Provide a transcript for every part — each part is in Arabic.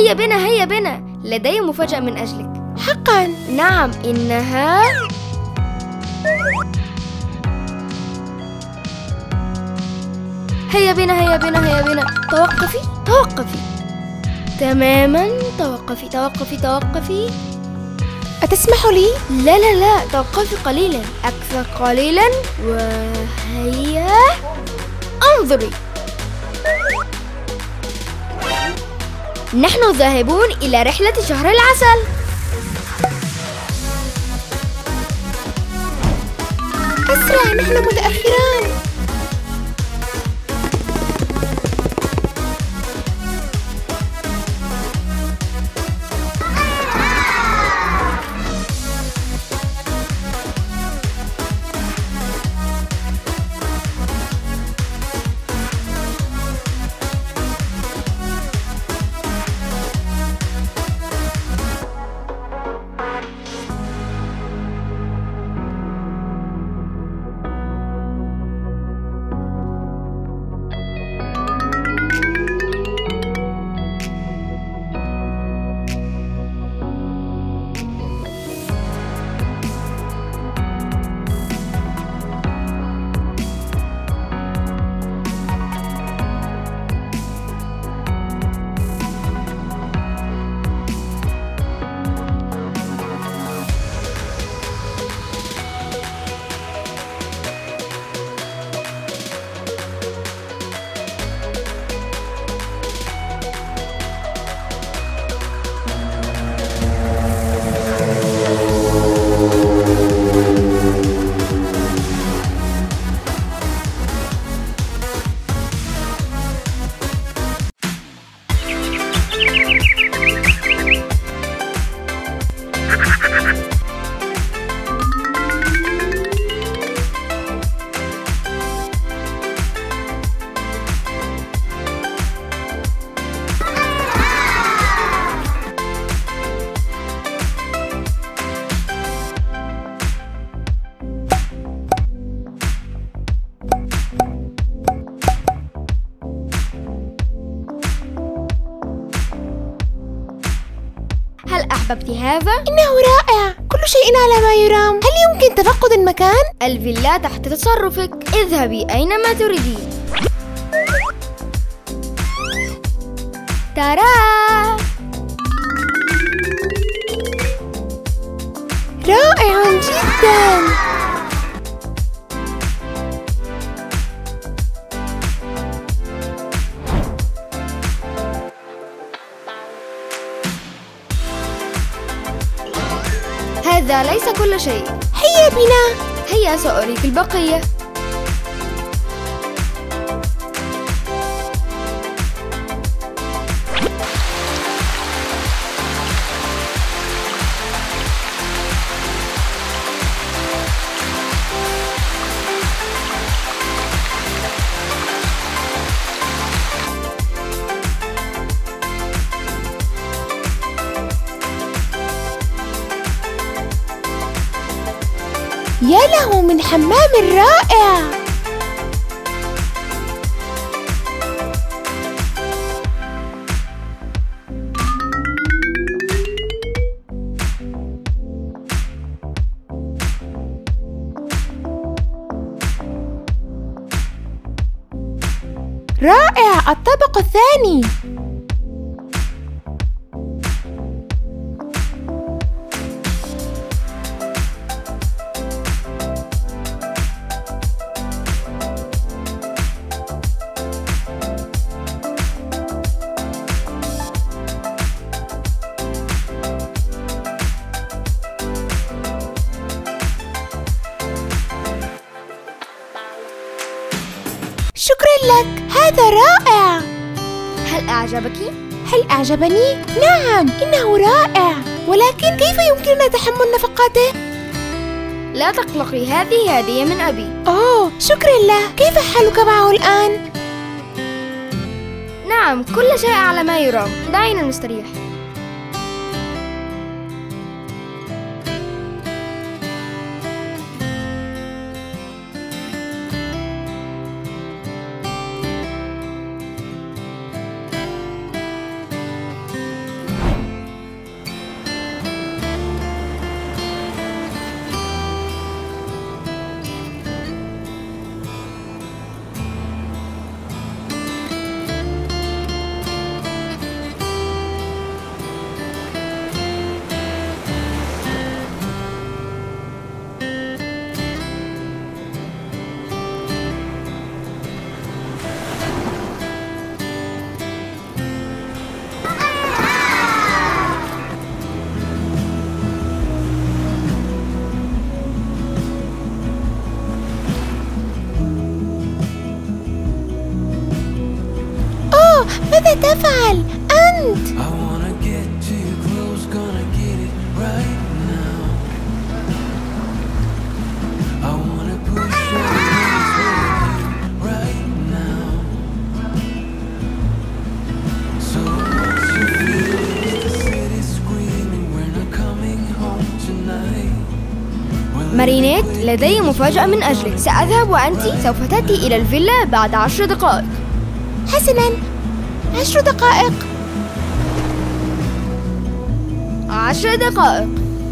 هيا بنا هيا بنا، لدي مفاجأة من أجلك. حقا؟ نعم، إنها هيا بنا هيا بنا هيا بنا. توقفي توقفي تماما، توقفي توقفي توقفي. أتسمح لي؟ لا لا لا، توقفي قليلا، أكثر قليلا، وهيا انظري. نحن ذاهبون إلى رحلة شهر العسل. أسرع، نحن متأخران. هل أحببت هذا؟ إنه رائع، كل شيء على ما يرام. هل يمكن تفقد المكان؟ الفيلا تحت تصرفك، اذهبي أينما تريدين. ترى رائع جدا. هذا ليس كل شيء. هيا بنا. هيا سأريك البقية. يا له من حمام رائع. رائع، الطابق الثاني. شكرا لك، هذا رائع. هل أعجبك؟ هل أعجبني؟ نعم، إنه رائع، ولكن كيف يمكننا تحمل نفقاته؟ لا تقلقي، هذه هدية من أبي. أوه، شكرا له. كيف حالك معه الآن؟ نعم، كل شيء على ما يرام. دعينا نستريح. تفعل أنت؟ مارينيت، لدي مفاجأة من أجلك. سأذهب وأنت سوف تأتي إلى الفيلا بعد 10 دقائق. حسناً، 10 دقائق. 10 دقائق.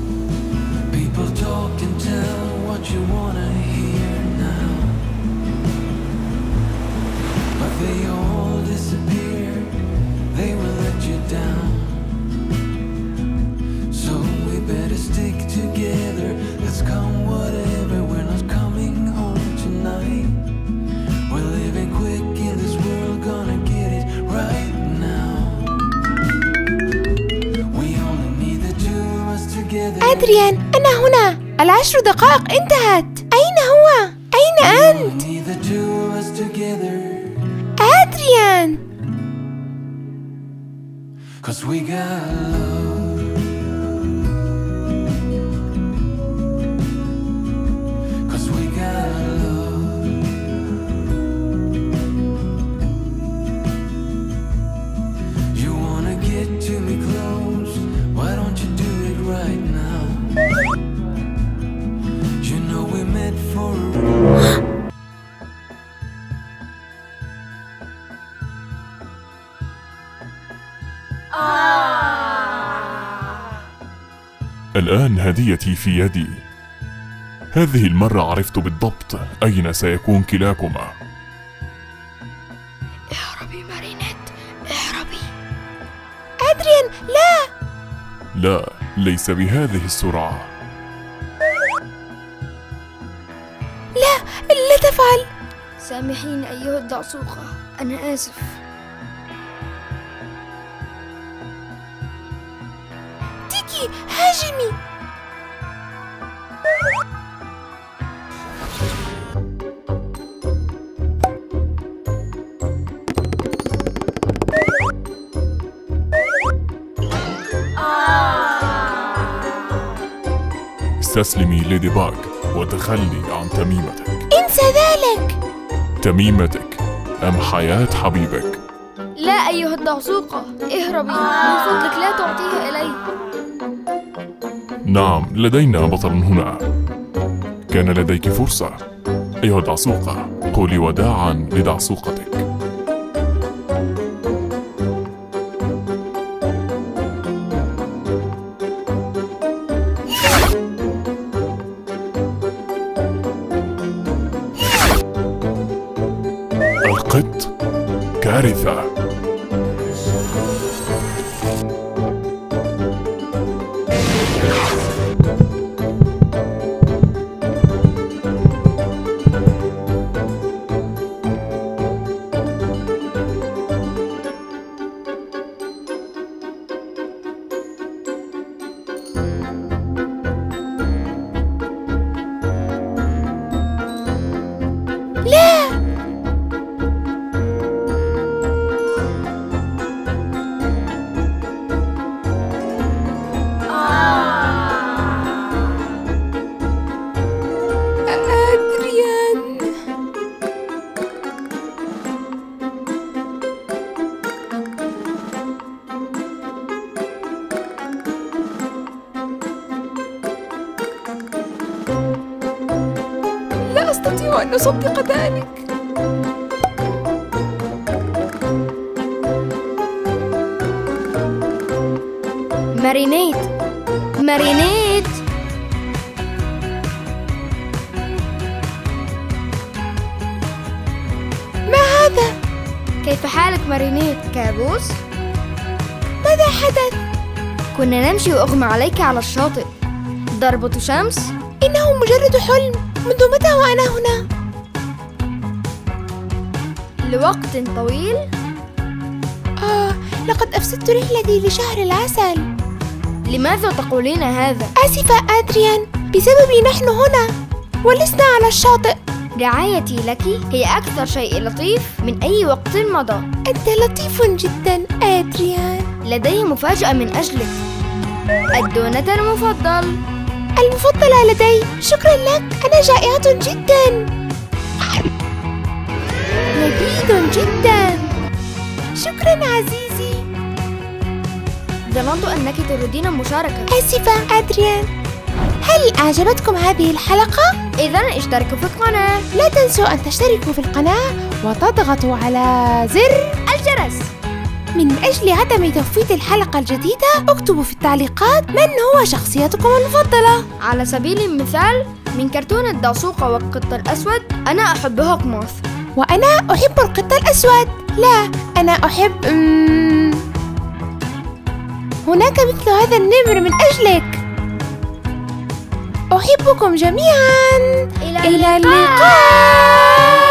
أدريان، أنا هنا. 10 دقائق انتهت. أين هو؟ أين أنت؟ أدريان. الآن هديتي في يدي. هذه المرة عرفت بالضبط أين سيكون كلاكما. اهربي مارينيت، اهربي. أدريان، لا. لا، ليس بهذه السرعة. لا تفعل. سامحيني أيها الدعسوقة، أنا آسف. تيكي، هاجمي. استسلمي ليدي باغ وتخلي عن تميمتك. انسى ذلك. تميمتك أم حياة حبيبك؟ لا أيها الدعسوقة، اهربي من فضلك، لا تعطيها إلي. نعم، لدينا بطل هنا. كان لديك فرصة أيها الدعسوقة، قولي وداعا لدعسوقتك. القط كارثة. لا أستطيع أن أصدق ذلك. مارينيت، مارينيت. ما هذا؟ كيف حالك مارينيت؟ كابوس؟ ماذا حدث؟ كنا نمشي وأغمى عليك على الشاطئ. ضربة شمس؟ إنه مجرد حلم. منذ متى وأنا هنا؟ لوقت طويل؟ لقد أفسدت رحلتي لشهر العسل. لماذا تقولين هذا؟ آسفة أدريان، بسببي نحن هنا ولسنا على الشاطئ. رعايتي لك هي أكثر شيء لطيف من أي وقت مضى. أنت لطيف جدا أدريان. لدي مفاجأة من أجلك، الدونة المفضلة لدي. شكرا لك، أنا جائعة جدا. لذيذ جدا. شكرا عزيزي. ظننت أنك تريدين المشاركة. آسفة أدريان. هل أعجبتكم هذه الحلقة؟ إذن اشتركوا في القناة. لا تنسوا أن تشتركوا في القناة وتضغطوا على زر الجرس. من أجل عدم تفويت الحلقة الجديدة اكتبوا في التعليقات من هو شخصيتكم المفضلة. على سبيل المثال من كرتون الدعسوقة والقط الأسود أنا أحب هوكموث. وأنا أحب القط الأسود. لا، أنا أحب هناك مثل هذا النمر من أجلك. أحبكم جميعا. إلى اللقاء.